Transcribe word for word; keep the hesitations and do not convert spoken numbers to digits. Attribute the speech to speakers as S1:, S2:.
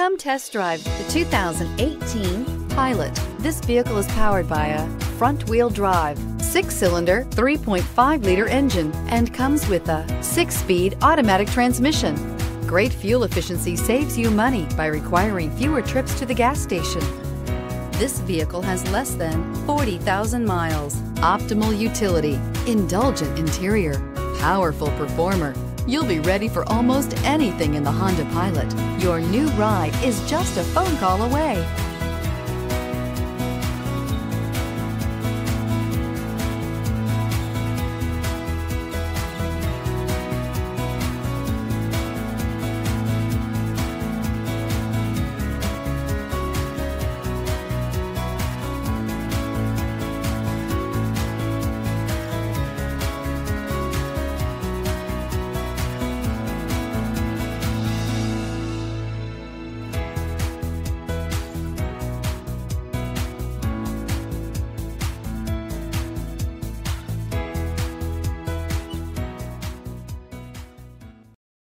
S1: Come test drive the two thousand eighteen Pilot. This vehicle is powered by a front-wheel drive, six-cylinder, three point five liter engine and comes with a six-speed automatic transmission. Great fuel efficiency saves you money by requiring fewer trips to the gas station. This vehicle has less than forty thousand miles. Optimal utility, indulgent interior, powerful performer. You'll be ready for almost anything in the Honda Pilot. Your new ride is just a phone call away.